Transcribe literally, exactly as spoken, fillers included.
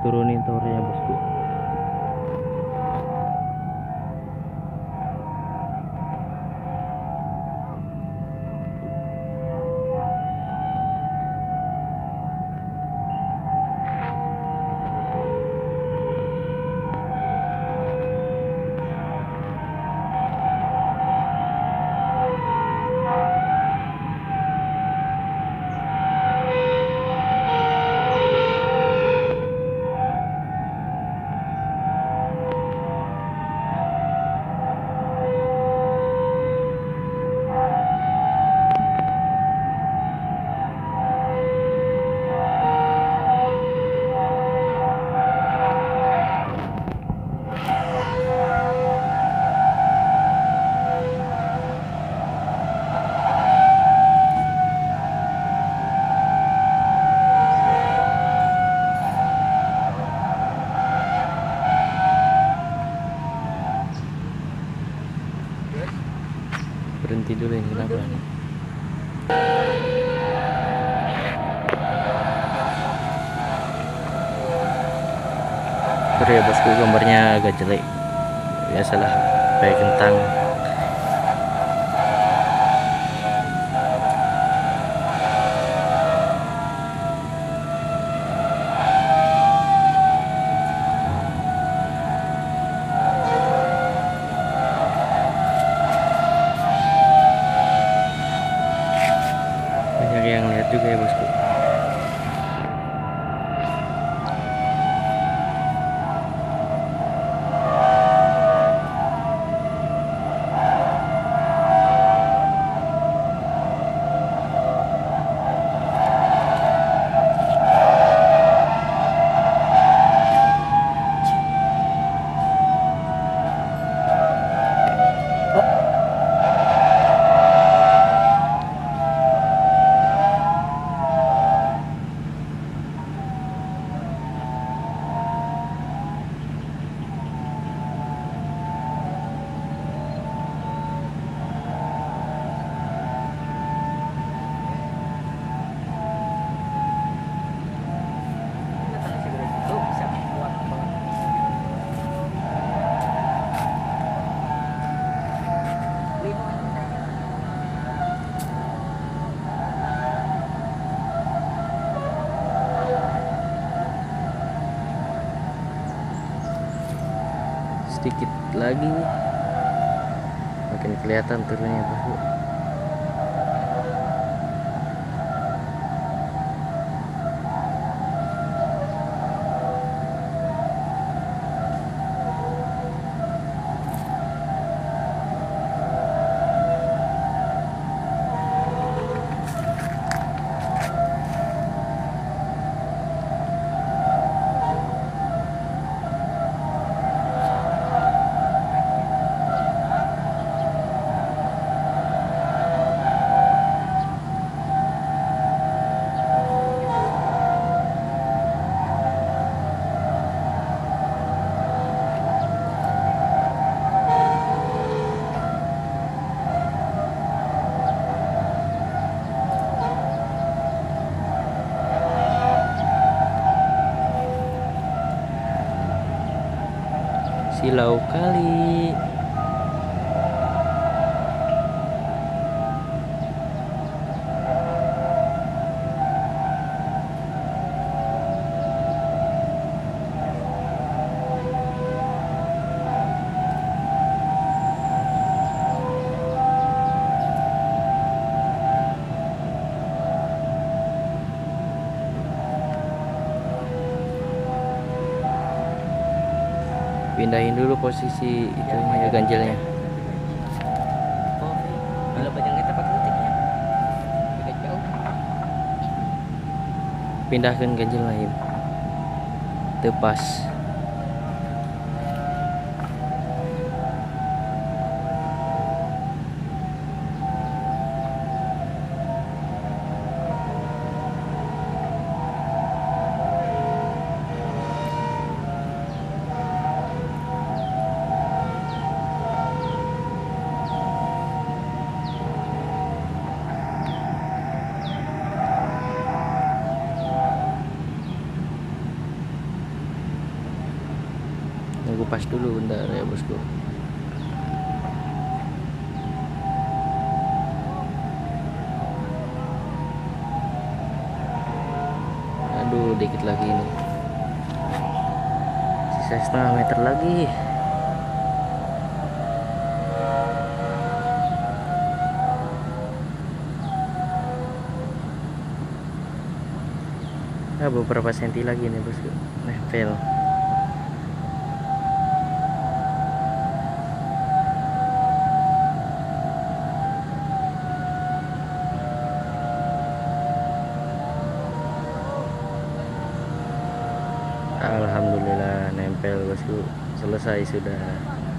turunin towernya bosku. Berhenti dulu ini, kenapa nih? Sorry ya bosku, gambarnya agak jelek. Biasalah, kayak kentang. Banyak yang lihat juga ya bosku. Sedikit lagi makin kelihatan turunnya bosku. Silau kali. Pindahin dulu posisi itunya, ganjilnya. Oh, bila panjang kita pakai ketiknya. Tidak jauh. Pindahkan ganjil lain. Tepas. ngupas dulu bentar ya bosku. Aduh, dikit lagi nih, sisa setengah meter lagi. Nah, beberapa senti lagi nih bosku, nempel. Alhamdulillah nempel bosku, selesai sudah.